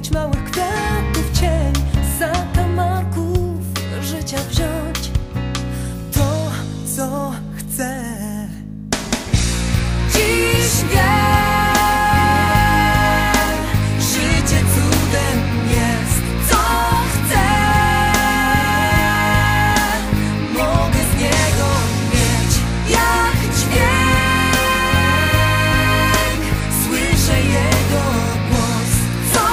mieć małych kwiatów cień, z zakamarków życia wziąć to, co chcę. Dziś wiem, życie cudem jest, co chcę. Mogę z niego mieć jak dźwięk, słyszę jego głos co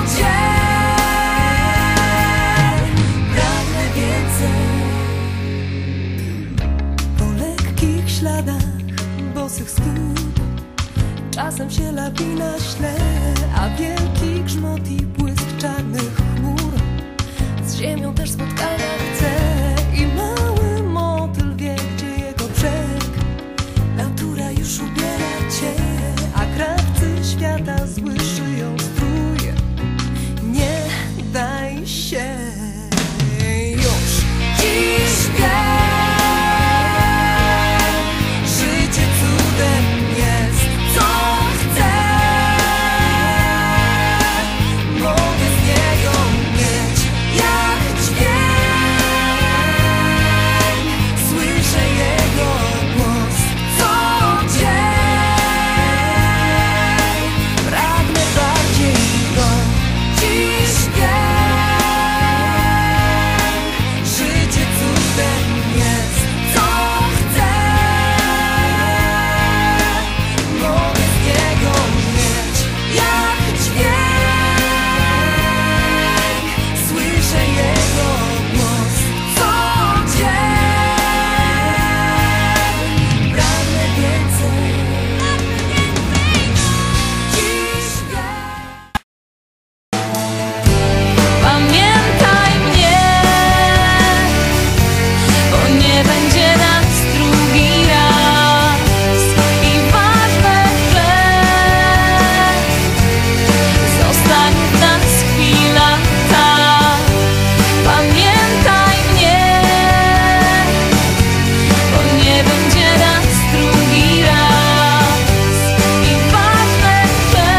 dzień. Pragnę więcej. Po lekkich śladach bosych stóp czasem się lawina śle, a wielki grzmot i błysk czarnych chmur z ziemią też spotkania chce. I mały motyl wie, gdzie jego brzeg. Natura już ubiera cię, a krawcy świata zły szyją strój. Nie daj się już. Dziś wiem, życie cudem jest, co chcę. Mogę z niego mieć jak dźwięk, słyszę jego głos co dzień. Pragnę bardziej go. Dziś wiem, życie cudem jest, co chcę. Mogę z niego mieć jak dźwięk, słyszę jego głos co dzień. Pragnę więcej. Dziś wiem. Pamiętaj mnie, bo nie będzie nas drugi raz. I ważne, że zostanie w nas chwila ta. Pamiętaj mnie, bo nie będzie nas drugi raz. I ważne, że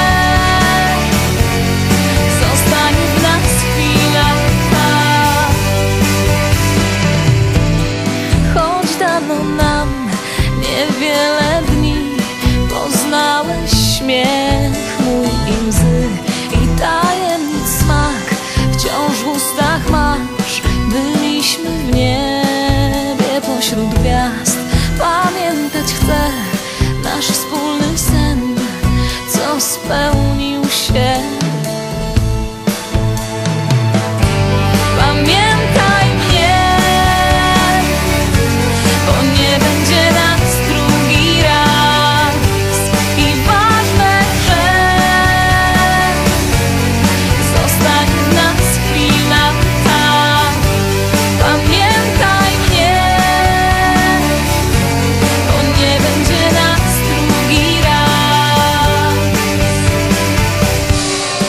zostanie w nas chwila ta. Choć dano nam niewiele dni, poznałeś śmiech mój i łzy i tajemnic smak wciąż w ustach masz. Byliśmy w niebie pośród gwiazd. Pamiętać chcę nasz wspólny sen, co spełnił się. Pamiętaj mnie, bo nie będzie nas drugi raz. I ważne, że zostanie w nas chwila ta. Pamiętaj mnie, bo nie będzie nas drugi raz.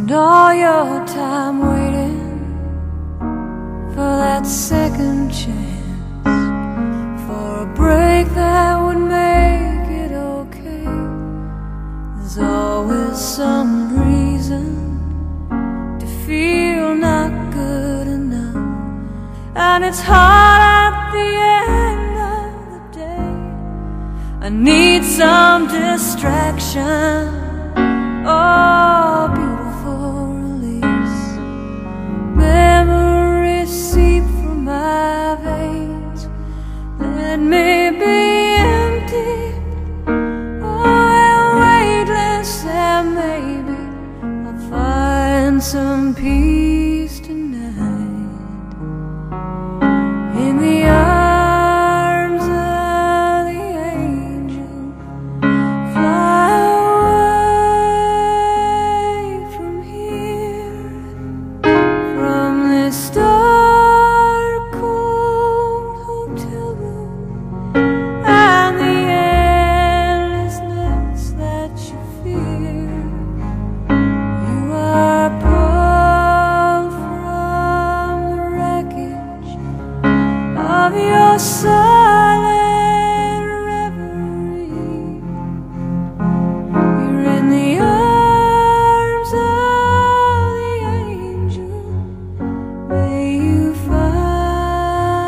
Spend all your time waiting for that second chance, for a break that would make it okay. There's always some reason to feel not good enough, and it's hard at the end of the day. I need some distraction, oh, beautiful release. Memories seep from my veins. Let me be empty, oh, weightless, and maybe I'll find some peace tonight in the arms of the angel. Fly away from here, from this dark, cold hotel room, and the endlessness that you fear. You are pulled from the wreckage of your silent reverie. You're in the arms of the angel. May you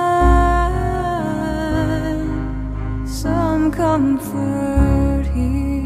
find some comfort here.